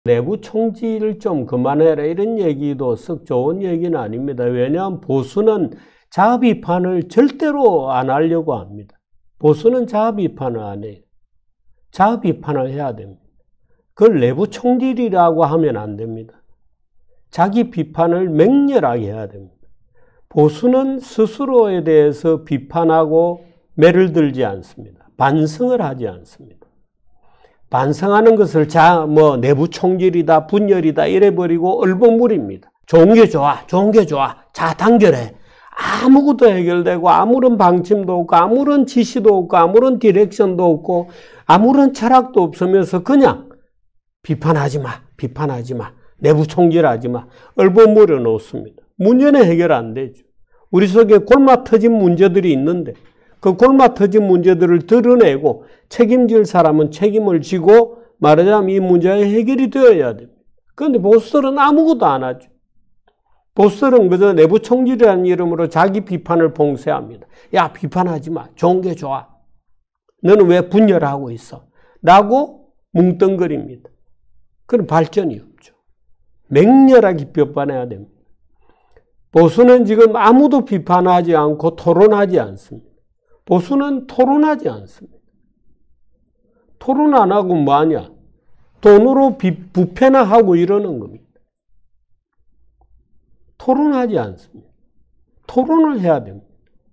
내부 총질을 좀 그만해라 이런 얘기도 썩 좋은 얘기는 아닙니다. 왜냐하면 보수는 자아 비판을 절대로 안 하려고 합니다. 보수는 자아 비판을 안 해요. 자아 비판을 해야 됩니다. 그걸 내부 총질이라고 하면 안 됩니다. 자기 비판을 맹렬하게 해야 됩니다. 보수는 스스로에 대해서 비판하고 매를 들지 않습니다. 반성을 하지 않습니다. 반성하는 것을 내부 총질이다, 분열이다 이래버리고 얼버무립니다. 좋은 게 좋아, 좋은 게 좋아. 자, 단결해. 아무것도 해결되고 아무런 방침도 없고 아무런 지시도 없고 아무런 디렉션도 없고 아무런 철학도 없으면서 그냥 비판하지 마, 비판하지 마. 내부 총질하지 마. 얼버무려 놓습니다. 문제는 해결 안 되죠. 우리 속에 골마 터진 문제들이 있는데 그 골마 터진 문제들을 드러내고 책임질 사람은 책임을 지고 말하자면 이 문제가 해결이 되어야 됩니다. 그런데 보수들은 아무것도 안 하죠. 보수들은 그저 내부 총질이라는 이름으로 자기 비판을 봉쇄합니다. 야, 비판하지 마. 좋은 게 좋아. 너는 왜 분열하고 있어? 라고 뭉뚱거립니다. 그럼 발전이 없죠. 맹렬하게 비판해야 됩니다. 보수는 지금 아무도 비판하지 않고 토론하지 않습니다. 보수는 토론하지 않습니다. 토론 안 하고 뭐하냐? 돈으로 부패나 하고 이러는 겁니다. 토론하지 않습니다. 토론을 해야 됩니다.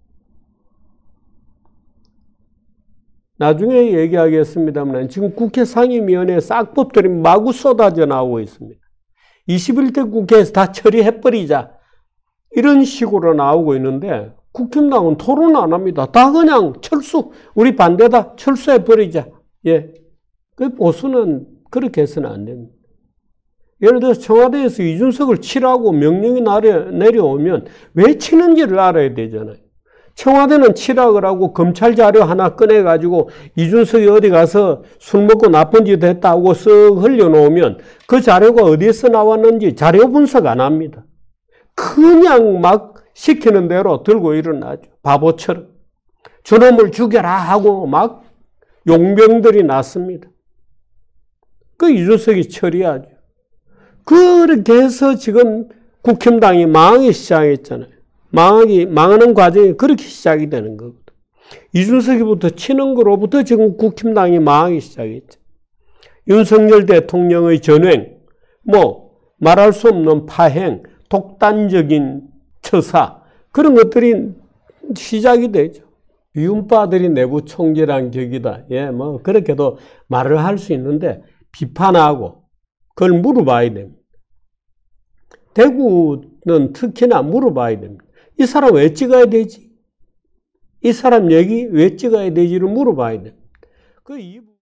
나중에 얘기하겠습니다만 지금 국회 상임위원회 싹법들이 마구 쏟아져 나오고 있습니다. 21대 국회에서 다 처리해버리자 이런 식으로 나오고 있는데 국힘당은 토론 안 합니다. 다 그냥 철수, 우리 반대다 철수해버리자. 예. 그 보수는 그렇게 해서는 안 됩니다. 예를 들어서 청와대에서 이준석을 치라고 명령이 내려오면 왜 치는지를 알아야 되잖아요. 청와대는 치라 그러고 검찰 자료 하나 꺼내가지고 이준석이 어디 가서 술 먹고 나쁜 짓 했다고 쓱 흘려놓으면 그 자료가 어디에서 나왔는지 자료 분석 안 합니다. 그냥 막 시키는 대로 들고 일어나죠. 바보처럼. 저놈을 죽여라 하고 막 용병들이 났습니다. 그 이준석이 처리하죠. 그렇게 해서 지금 국힘당이 망하기 시작했잖아요. 망하는 과정이 그렇게 시작이 되는 거거든. 이준석이부터 치는 거로부터 지금 국힘당이 망하기 시작했죠. 윤석열 대통령의 전횡, 말할 수 없는 파행, 독단적인 처사, 그런 것들이 시작이 되죠. 이윤파들이 내부 총질한 격이다. 예, 그렇게도 말을 할 수 있는데, 비판하고, 그걸 물어봐야 됩니다. 대구는 특히나 물어봐야 됩니다. 이 사람 왜 찍어야 되지? 이 사람 얘기 왜 찍어야 되지를 물어봐야 됩니다.